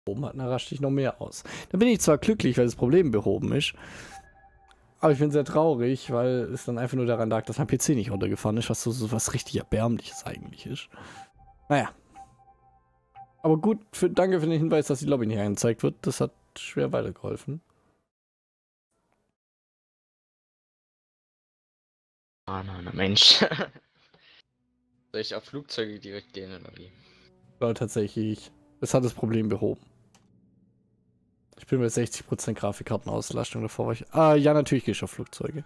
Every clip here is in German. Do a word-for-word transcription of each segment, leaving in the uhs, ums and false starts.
Oben hat, dann raste ich noch mehr aus. Dann bin ich zwar glücklich, weil das Problem behoben ist, aber ich bin sehr traurig, weil es dann einfach nur daran lag, dass mein P C nicht runtergefahren ist, was so, so was richtig Erbärmliches eigentlich ist. Naja. Aber gut, für, danke für den Hinweis, dass die Lobby nicht angezeigt wird. Das hat schwer weitergeholfen. Ah, nein, nein, Mensch. Soll ich auf Flugzeuge direkt gehen oder wie? Ja, tatsächlich. Es hat das Problem behoben. Ich bin bei sechzig Prozent Grafikkartenauslastung, davor war ich... Ah, ja, natürlich gehe ich auf Flugzeuge.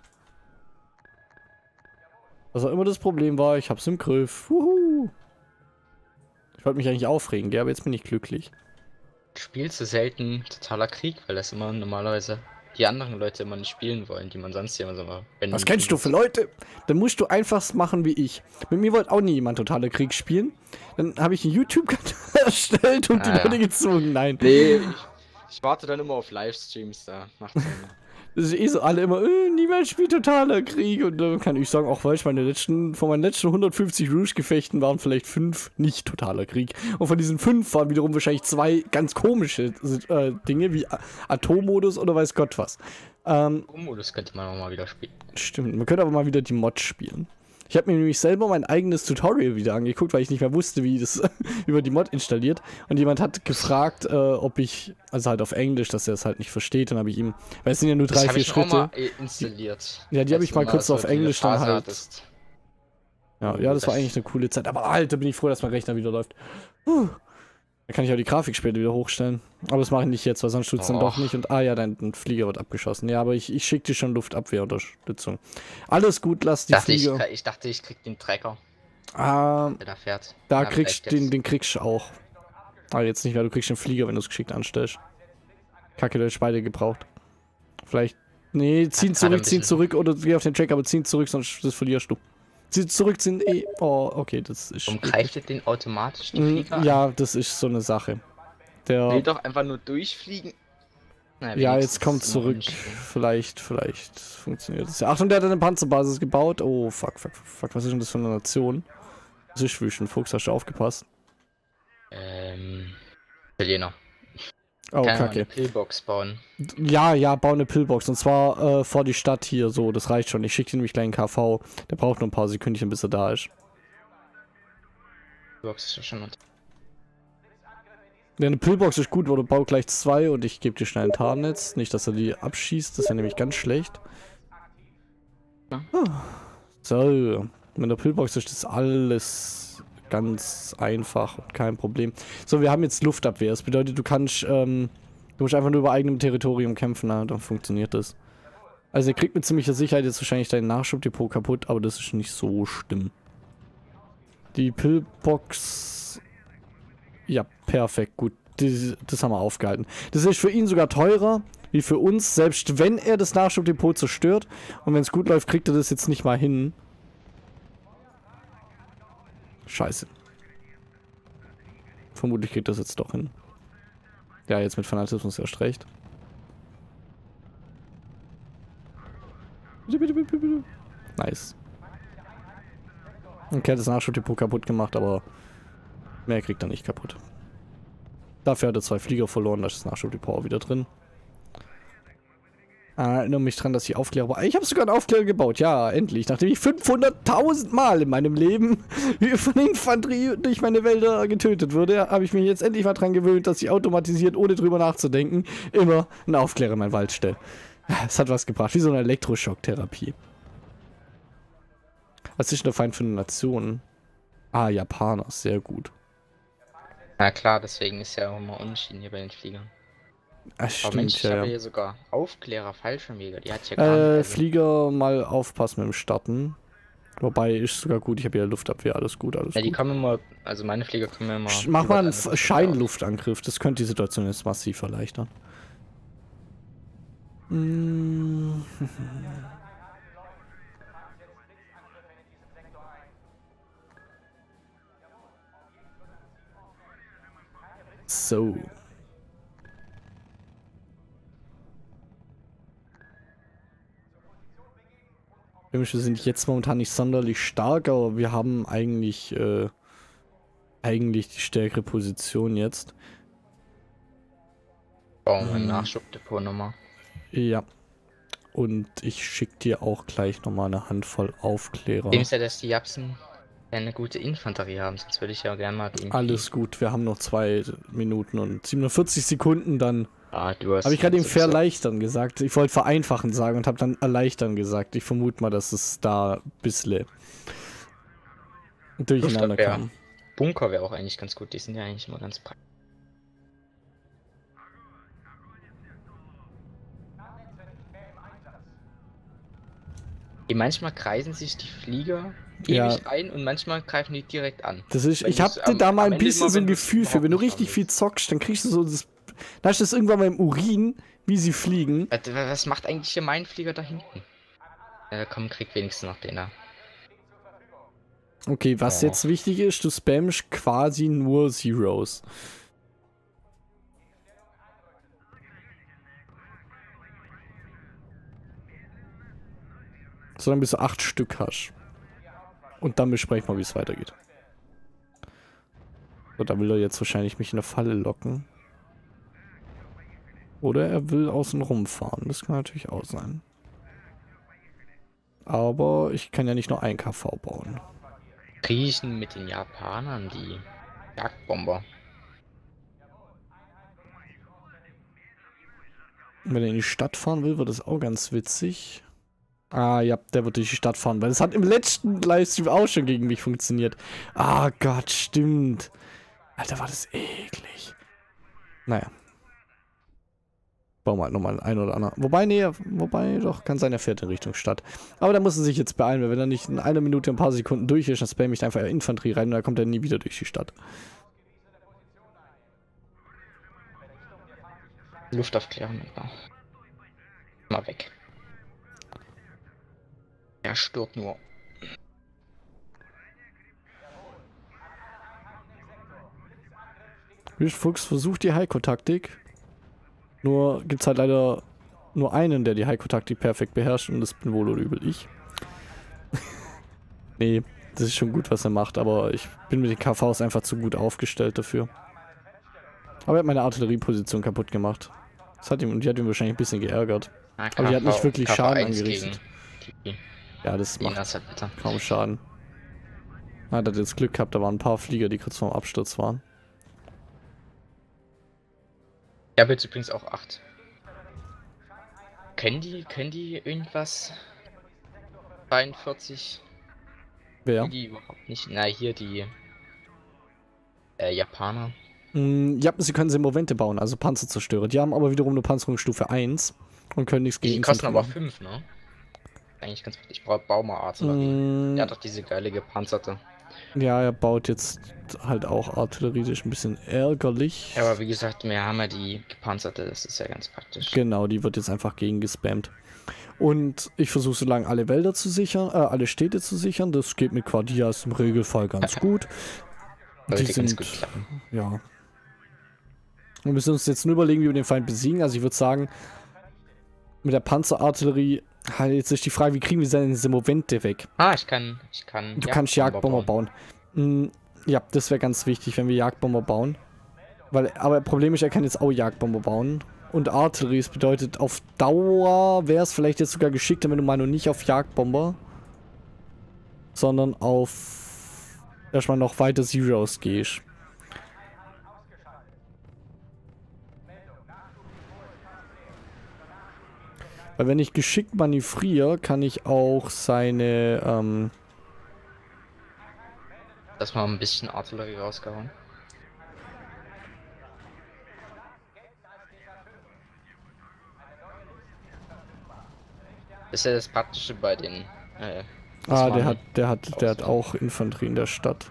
Was auch immer das Problem war, ich hab's im Griff. Wuhu. Ich wollte mich eigentlich aufregen, gell, aber jetzt bin ich glücklich. Spielst du selten Totaler Krieg, weil das immer normalerweise die anderen Leute immer nicht spielen wollen, die man sonst hier immer so macht. Was kennst du für Leute? Dann musst du einfach machen wie ich. Mit mir wollte auch nie jemand Totaler Krieg spielen. Dann habe ich einen YouTube-Kanal erstellt und ah, die ja. Leute gezwungen. Nein. Nee, ich, ich warte dann immer auf Livestreams da. Macht Sinn. Das ist eh so, alle immer, äh, niemand spielt Totaler Krieg. Und dann kann ich sagen, auch weil ich meine letzten, von meinen letzten hundertfünfzig Rouge-Gefechten waren vielleicht fünf nicht Totaler Krieg. Und von diesen fünf waren wiederum wahrscheinlich zwei ganz komische äh, Dinge, wie Atommodus oder weiß Gott was. Ähm, Atommodus könnte man auch mal wieder spielen. Stimmt, man könnte aber mal wieder die Mod spielen. Ich habe mir nämlich selber mein eigenes Tutorial wieder angeguckt, weil ich nicht mehr wusste, wie das über die Mod installiert. Und jemand hat gefragt, äh, ob ich, also halt auf Englisch, dass er es halt nicht versteht. Dann habe ich ihm, weil es sind ja nur drei, das vier ich Schritte. Auch mal installiert. Ja, die habe ich mal kurz auf Englisch dann halt. Hattest. Ja, ja, das war eigentlich eine coole Zeit. Aber Alter, bin ich froh, dass mein Rechner wieder läuft. Puh. Da kann ich auch die Grafik später wieder hochstellen. Aber das mache ich nicht jetzt, weil sonst tut es dann doch nicht. Und ah ja, dein, dein Flieger wird abgeschossen. Ja, aber ich, ich schicke dir schon Luftabwehrunterstützung. Alles gut, lass die dachte Flieger. Ich, ich dachte, ich krieg den Trecker. Ah, der da fährt. Da ja, kriegst den, den kriegst du auch. Ah, jetzt nicht mehr, du kriegst den Flieger, wenn du es geschickt anstellst. Kacke, der ist beide gebraucht. Vielleicht. Nee, ziehen zurück, ziehen zurück oder geh auf den Track, aber ziehen zurück, sonst das verlierst du. Sie zurück sind eh. Oh, okay, das ist. Warum greift ihr den automatisch die Flieger Ja, das ist so eine Sache. Der will doch einfach nur durchfliegen. Na, ja, jetzt kommt zurück. Vielleicht, vielleicht funktioniert es. Achtung, der hat eine Panzerbasis gebaut. Oh, fuck, fuck, fuck. Was ist denn das für eine Nation? Das ist Wüstenfuchs, hast du aufgepasst? Ähm. Italiener. Oh, kann kacke. Eine Pillbox bauen. Ja, ja, bau eine Pillbox. Und zwar äh, vor die Stadt hier. So, das reicht schon. Ich schicke dir nämlich gleich einen K V. Der braucht nur ein paar Sekündchen, bis er da ist. Pillbox ist ja schon unter. Ja, eine Pillbox ist gut, weil du bau gleich zwei und ich gebe dir schnell ein Tarnnetz. Nicht, dass er die abschießt. Das wäre nämlich ganz schlecht. Ja. So, mit der Pillbox ist das alles ganz einfach und kein Problem. So, wir haben jetzt Luftabwehr. Das bedeutet, du kannst, ähm, du musst einfach nur über eigenem Territorium kämpfen, na, dann funktioniert das. Also, er kriegt mit ziemlicher Sicherheit jetzt wahrscheinlich dein Nachschubdepot kaputt, aber das ist nicht so schlimm. Die Pillbox. Ja, perfekt, gut. Das, das haben wir aufgehalten. Das ist für ihn sogar teurer wie für uns, selbst wenn er das Nachschubdepot zerstört. Und wenn es gut läuft, kriegt er das jetzt nicht mal hin. Scheiße. Vermutlich kriegt das jetzt doch hin. Ja, jetzt mit Fanatismus erst recht. Bitte, bitte, bitte, bitte. Nice. Okay, hat das Nachschubdepot kaputt gemacht, aber mehr kriegt er nicht kaputt. Dafür hat er zwei Flieger verloren, da ist das Nachschubdepot wieder drin. Ah, erinnere mich dran, dass ich Aufklärer war. Ich habe sogar einen Aufklärer gebaut, ja, endlich. Nachdem ich fünfhunderttausend Mal in meinem Leben von Infanterie durch meine Wälder getötet wurde, habe ich mich jetzt endlich mal dran gewöhnt, dass ich automatisiert, ohne drüber nachzudenken, immer einen Aufklärer in meinen Wald stelle. Es hat was gebracht, wie so eine Elektroschocktherapie. Was ist denn der Feind für eine Nation? Ah, Japaner, sehr gut. Na klar, deswegen ist ja auch immer Unentschieden hier bei den Fliegern. Ach, stimmt, aber Mensch, ich ja, habe ja. hier sogar Aufklärer, Fallschirmjäger, die hat ja gar Äh, nicht. Also Flieger mal aufpassen mit dem Starten. Wobei, ist sogar gut, ich habe ja Luftabwehr, alles gut, alles ja, die gut. kommen immer, also meine Flieger kommen immer... Sch mach mal einen Scheinluftangriff, das könnte die Situation jetzt massiv erleichtern. Mm. So. Wir sind jetzt momentan nicht sonderlich stark, aber wir haben eigentlich, äh, eigentlich die stärkere Position jetzt. Bauen wir ein Hm. Nachschubdepot nochmal. Ja. Und ich schick dir auch gleich nochmal eine Handvoll Aufklärer. Dem ist ja, dass die Japsen eine gute Infanterie haben, sonst würde ich ja gerne mal gegen Alles gut, wir haben noch zwei Minuten und siebenundvierzig Sekunden, dann Ah, du hast. habe ich gerade eben sowieso- verleichtern gesagt. Ich wollte vereinfachen sagen und habe dann erleichtern gesagt. Ich vermute mal, dass es da ein bisschen durcheinander Luftabwehr. kam. Bunker wäre auch eigentlich ganz gut, die sind ja eigentlich immer ganz praktisch. Die manchmal kreisen sich die Flieger Ja. ewig ein und manchmal greifen die direkt an. Das ist, Weil ich die habe so am- da mal am ein Ende bisschen immer, so ein wenn du's Gefühl für. Wenn du überhaupt nicht richtig haben viel willst. zockst, dann kriegst du so das. Da ist das irgendwann mal im Urin, wie sie fliegen. Was, was macht eigentlich hier mein Flieger da hinten? Ja, komm, krieg wenigstens noch den da. Okay, was Oh. jetzt wichtig ist, du spammst quasi nur Zeros. Solange bis du acht Stück hast. Und dann besprechen wir, wie es weitergeht. So, da will er jetzt wahrscheinlich mich in eine Falle locken. Oder er will außen rumfahren. Das kann natürlich auch sein. Aber ich kann ja nicht nur ein K V bauen. Riechen mit den Japanern, die Jagdbomber. Wenn er in die Stadt fahren will, wird das auch ganz witzig. Ah, ja, der wird durch die Stadt fahren, weil das hat im letzten Livestream auch schon gegen mich funktioniert. Ah Gott, stimmt. Alter, war das eklig. Naja. Bauen wir halt nochmal ein oder andere. Wobei, nee, wobei, doch, kann sein, er fährt in Richtung Stadt. Aber da muss er sich jetzt beeilen, weil wenn er nicht in einer Minute ein paar Sekunden durch ist, dann spamme ich einfach Infanterie rein und dann kommt er nie wieder durch die Stadt. Luftaufklärung. Mal weg. Er stört nur. Wischfuchs versucht die Heiko-Taktik. Nur gibt es halt leider nur einen, der die Heiko-Taktik perfekt beherrscht und das bin wohl oder übel ich. Nee, das ist schon gut, was er macht, aber ich bin mit den K Vs einfach zu gut aufgestellt dafür. Aber er hat meine Artillerieposition kaputt gemacht. Das hat ihm, und die hat ihn wahrscheinlich ein bisschen geärgert. Ah, Aber die hat nicht K V wirklich Schaden eins angerichtet. gegen Die Ja, das macht Innersatelliten. kaum Schaden. Er hat jetzt Glück gehabt, da waren ein paar Flieger, die kurz vorm Absturz waren. Ich habe jetzt übrigens auch acht. Können die, können die irgendwas? zweiundvierzig? Wer? Die überhaupt nicht. Na, hier die äh, Japaner. Mm, ja, sie können Semovente bauen, also Panzerzerstörer. Die haben aber wiederum eine Panzerungsstufe eins und können nichts gegen Die kosten Infanterie aber fünf, ne? Eigentlich ganz praktisch. Ich brauche Baumarartillerie. Mm, Der hat doch diese geile gepanzerte. ja, er baut jetzt halt auch Artillerie, das ist ein bisschen ärgerlich. Ja, aber wie gesagt, wir haben ja die gepanzerte, das ist ja ganz praktisch. Genau, die wird jetzt einfach gegen gespammt. Und ich versuche so lange alle Wälder zu sichern, äh, alle Städte zu sichern. Das geht mit Quardias im Regelfall ganz gut. Die Sollte ganz sind, gut klappen. ja. Wir müssen uns jetzt nur überlegen, wie wir den Feind besiegen. Also ich würde sagen, mit der Panzerartillerie, halt jetzt ist die Frage, wie kriegen wir seine Semovente weg? Ah, ich kann, ich kann. Du kannst Jagdbomber bauen. Mm, ja, das wäre ganz wichtig, wenn wir Jagdbomber bauen. Weil, aber Problem ist, er kann jetzt auch Jagdbomber bauen. Und Artillerie, das bedeutet, auf Dauer wäre es vielleicht jetzt sogar geschickter, wenn du mal nur nicht auf Jagdbomber, sondern auf erstmal noch weiter Zeros gehst. Weil wenn ich geschickt manövriere, kann ich auch seine, ähm... Dass mal ein bisschen Artillerie rausgehauen. Das ist ja das Praktische bei den. Äh, dass Ah, man- der hat, der hat, der hat Auswahl. auch Infanterie in der Stadt.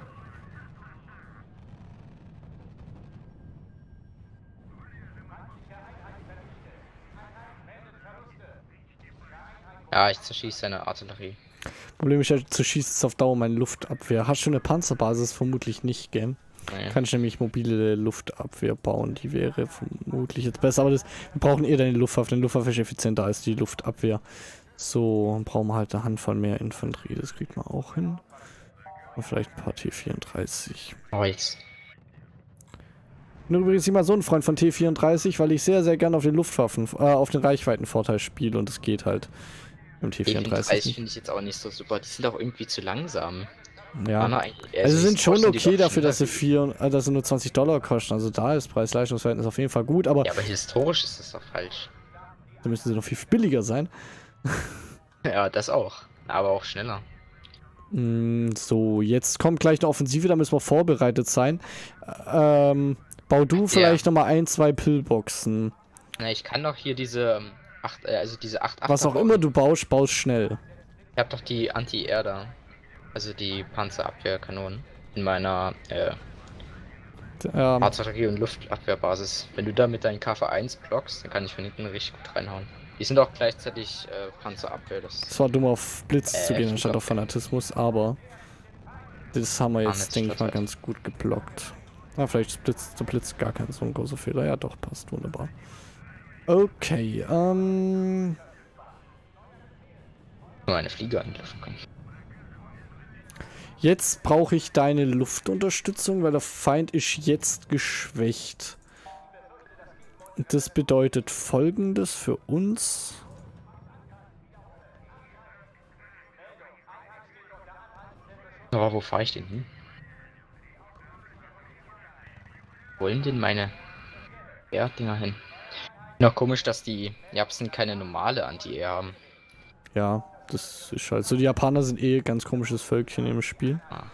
Ja, ich zerschieße seine Artillerie. Problem ist, er zerschießt jetzt auf Dauer meine Luftabwehr. Hast du eine Panzerbasis? Vermutlich nicht, gell? Naja. Kann ich nämlich mobile Luftabwehr bauen. Die wäre vermutlich jetzt besser. Aber das, wir brauchen eher deine Luftwaffe. Deine Luftwaffe ist effizienter als die Luftabwehr. So, dann brauchen wir halt eine Handvoll mehr Infanterie. Das kriegt man auch hin. Und vielleicht ein paar T vierunddreißig. Oh, jetzt. bin übrigens immer so ein Freund von T vierunddreißig, weil ich sehr, sehr gerne auf den Luftwaffen, äh, auf den Reichweitenvorteil spiele und es geht halt im T vierunddreißig. finde ich jetzt auch nicht so super. Die sind auch irgendwie zu langsam. Ja. Also, Also sie sind schon okay dafür, dass sie, sie vier, äh, dass sie nur zwanzig Dollar kosten. Also da ist Preis-Leistungs-Verhältnis auf jeden Fall gut, aber Ja, aber historisch ist das doch falsch. da müssen sie noch viel billiger sein. Ja, das auch. Aber auch schneller. Mm, So, jetzt kommt gleich eine Offensive, da müssen wir vorbereitet sein. Ähm, bau du vielleicht Ja. nochmal ein, zwei Pillboxen. Na, ich kann doch hier diese ähm, acht, äh, also diese acht Was auch immer du baust, baust schnell. Ich hab doch die Anti-Air da. Also die Panzerabwehrkanonen in meiner äh, Ähm, Artillerie- und Luftabwehrbasis. Wenn du da mit deinen K V eins blockst, dann kann ich von hinten richtig gut reinhauen. Die sind auch gleichzeitig äh, Panzerabwehr. Das es war dumm, auf Blitz Äh, zu gehen, anstatt Flugabwehr. auf Fanatismus, aber das haben wir Ah, jetzt, nicht denke ich mal, schlecht. ganz gut geblockt. Na, vielleicht ist Blitz, der Blitz gar kein so ein großer Fehler. Ja, doch, passt wunderbar. Okay, ähm... nur eine Fliege anlaufen kann. Jetzt brauche ich deine Luftunterstützung, weil der Feind ist jetzt geschwächt. Das bedeutet Folgendes für uns. Aber wo fahre ich denn hin? Wollen denn meine Air-Dinger hin? Noch komisch, dass die Japsen keine normale Anti-Air haben. Ja, das ist halt so. Die Japaner sind eh ein ganz komisches Völkchen im Spiel. Ah.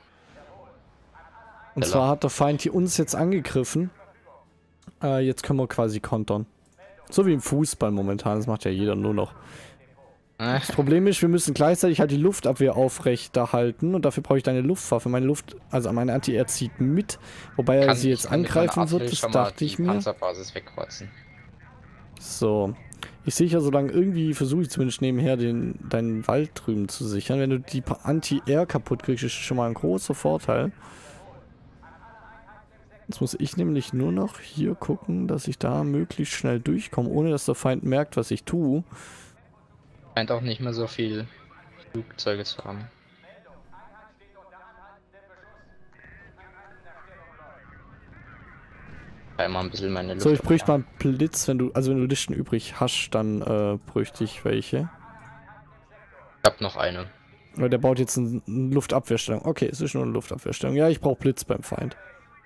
Und zwar hat der Feind hier uns jetzt angegriffen. Äh, jetzt können wir quasi kontern. So wie im Fußball momentan. Das macht ja jeder nur noch. Äh, Das Problem ist, wir müssen gleichzeitig halt die Luftabwehr aufrechterhalten. Und dafür brauche ich deine Luftwaffe. Meine Luft, also meine Anti-Air zieht mit. Wobei er kann- sie jetzt ich kann mit meiner angreifen wird, Artillerie das schon mal dachte ich die mir. Panzerbasis wegkrotzen. So. Ich sehe ja, solange irgendwie versuche ich zumindest nebenher den, deinen Wald drüben zu sichern. Wenn du die Pa- Anti-Air kaputt kriegst, ist schon mal ein großer Vorteil. Jetzt muss ich nämlich nur noch hier gucken, dass ich da möglichst schnell durchkomme, ohne dass der Feind merkt, was ich tue. Scheint auch nicht mehr so viel Flugzeuge zu haben. Einmal ein bisschen meine Luft. So, ich bräuchte mal einen Blitz, wenn du, also wenn du Listen übrig hast, dann äh, bräuchte ich welche. Ich hab noch eine. Weil der baut jetzt eine Luftabwehrstellung. Okay, es ist nur eine Luftabwehrstellung. Ja, ich brauche Blitz beim Feind.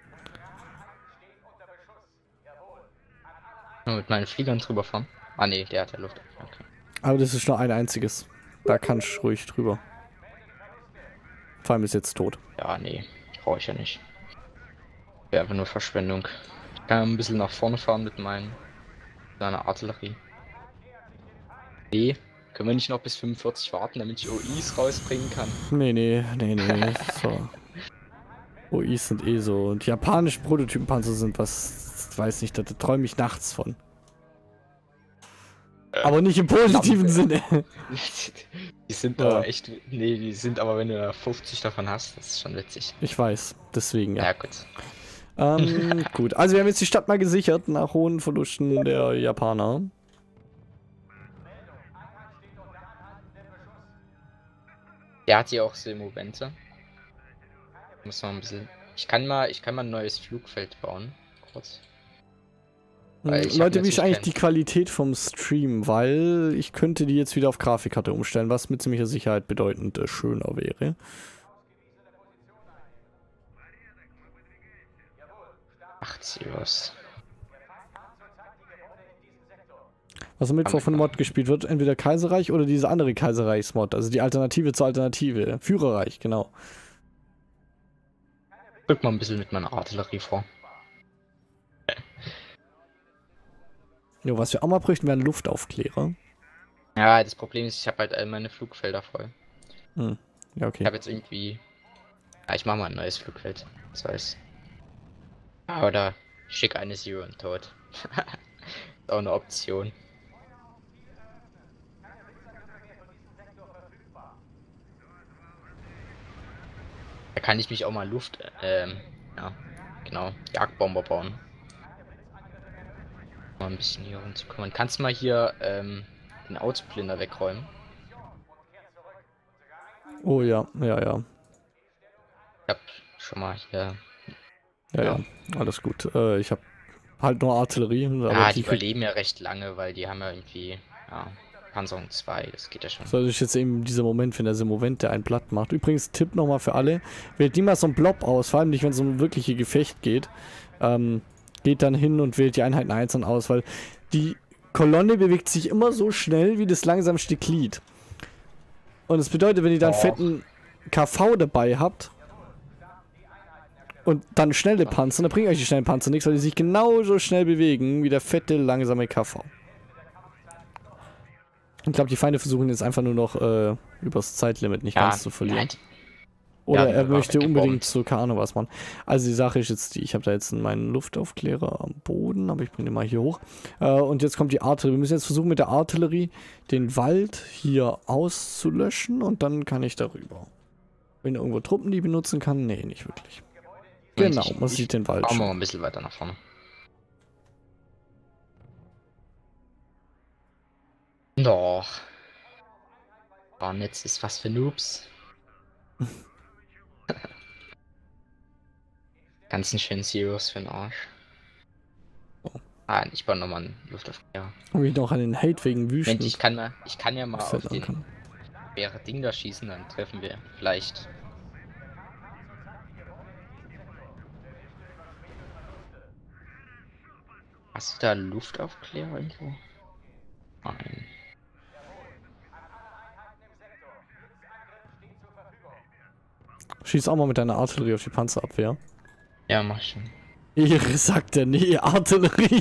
Nur mit meinen Fliegern drüber fahren. Ah ne, der hat ja Luft. Okay. Aber das ist nur ein einziges. Da kannst du ruhig drüber. Vor allem ist jetzt tot. Ja, nee, brauche ich ja nicht. Wäre einfach nur Verschwendung. Ich kann ein bisschen nach vorne fahren mit meinen meiner Artillerie. Nee, können wir nicht noch bis fünfundvierzig warten, damit ich O Is rausbringen kann? Nee, nee, nee, nee. So. O Is sind eh so. Und japanische Prototypenpanzer sind was, weiß nicht, da träume ich nachts von. Aber nicht im positiven Sinne. Die sind Ja. aber echt. Nee, die sind aber, wenn du da fünfzig davon hast, das ist schon witzig. Ich weiß, deswegen, ja. Ja, gut. Ähm, gut, also wir haben jetzt die Stadt mal gesichert nach hohen Verlusten der Japaner. Der hat hier auch Silmovente. Muss man ein bisschen. Ich kann mal, ich kann mal ein neues Flugfeld bauen. Kurz. Weil Hm, ich hab Leute, wie ist natürlich eigentlich kein- die Qualität vom Stream? Weil ich könnte die jetzt wieder auf Grafikkarte umstellen, was mit ziemlicher Sicherheit bedeutend äh, schöner wäre. Ach, Zeros. Was am Mittwoch von Mod gespielt wird, entweder Kaiserreich oder diese andere Kaiserreichs-Mod, also die Alternative zur Alternative. Führerreich, genau. Drück mal ein bisschen mit meiner Artillerie vor. Jo, was wir auch mal bräuchten, wären Luftaufklärer. Ja, das Problem ist, ich habe halt all meine Flugfelder voll. Hm. Ja, Ich okay. habe jetzt irgendwie. Ja, ich mache mal ein neues Flugfeld. Das heißt. Oder schick eine Zero und tot. Ist auch eine Option. Da kann ich mich auch mal Luft, ähm, ja, genau, Jagdbomber bauen. Mal ein bisschen hier rumzukommen. Kannst du mal hier, ähm, den Autoblinder wegräumen? Oh ja, ja, ja. Ich hab schon mal hier Ja, ja, alles gut. Äh, ich habe halt nur Artillerie. Aber Ja, die die überleben ja recht lange, weil die haben ja irgendwie, ja, Panzerung zwei, das geht ja schon. soll ich jetzt eben dieser Moment, wenn der Moment, der einen platt macht. Übrigens, Tipp nochmal für alle, wählt niemals so ein Blob aus, vor allem nicht, wenn es um ein wirkliche Gefecht geht. Ähm, geht dann hin und wählt die Einheiten einzeln aus, weil die Kolonne bewegt sich immer so schnell wie das langsamste Glied. Und das bedeutet, wenn ihr dann Oh. fetten K V dabei habt und dann schnelle Panzer, dann bringen euch die schnellen Panzer nichts, weil die sich genauso schnell bewegen wie der fette, langsame K V. Ich glaube, die Feinde versuchen jetzt einfach nur noch äh, übers Zeitlimit nicht Ja, ganz zu verlieren. nein. Oder Ja, er wir möchte waren unbedingt weggebombt. zu keine Ahnung was machen. Also die Sache ist jetzt die, ich habe da jetzt meinen Luftaufklärer am Boden, aber ich bringe den mal hier hoch. Äh, und jetzt kommt die Artillerie. Wir müssen jetzt versuchen mit der Artillerie den Wald hier auszulöschen und dann kann ich darüber. Wenn irgendwo Truppen die benutzen kann, nee, nicht wirklich. Genau, Ich- man ich- sieht den Wald Bauen wir mal schon. ein bisschen weiter nach vorne. Doch. Oh, Netz ist was für Noobs. Ganzen schönen Zeros für den Arsch. Ah, ich baue nochmal einen Luftaufklärer. Und ich noch an den Hate wegen Wüsten. Mensch, ich kann mal, ich kann ja mal auf fällt den kann. schwere Ding da schießen, dann treffen wir vielleicht. Hast du da Luftaufklärer irgendwo? Nein. Schieß auch mal mit deiner Artillerie auf die Panzerabwehr. Ja, mach ich schon. Ihre sagt er, nee, Artillerie.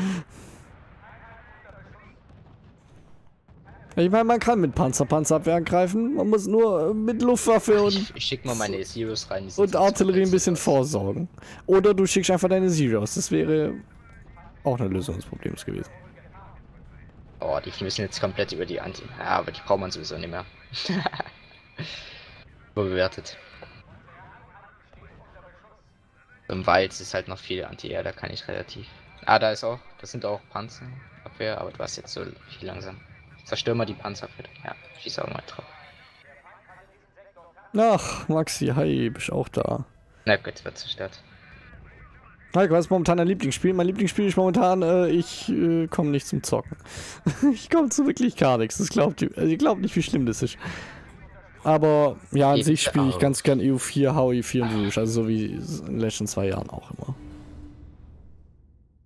Ich meine, man kann mit Panzer Panzerabwehr angreifen, man muss nur äh, mit Luftwaffe und, Ich, ich schick mal meine Zeros rein. die sind und sonst Artillerie ein bisschen verletzt. vorsorgen. Oder du schickst einfach deine Zeros, das wäre auch eine Lösung des Problems gewesen. Oh, die müssen jetzt komplett über die Anti. Ja, aber die braucht man sowieso nicht mehr. Überbewertet. Im Wald ist halt noch viel Anti-Air, da kann ich relativ. Ah, da ist auch, das sind auch Panzerabwehr, aber du hast jetzt so viel langsam. Zerstör mal die Panzerabwehr. Ja, schieß auch mal drauf. Ach, Maxi, hi, bist auch da. Na gut, wird zerstört. Heiko, was ist momentan dein Lieblingsspiel? Mein Lieblingsspiel ist momentan, äh, ich äh, komme nicht zum Zocken. Ich komme zu wirklich gar nichts. Das glaubt ihr. Also ihr glaubt nicht, wie schlimm das ist. Aber ja, an Geht sich spiele ich auch. ganz gern E U vier, H O I vier und Rouge. Also so wie in den letzten zwei Jahren auch immer.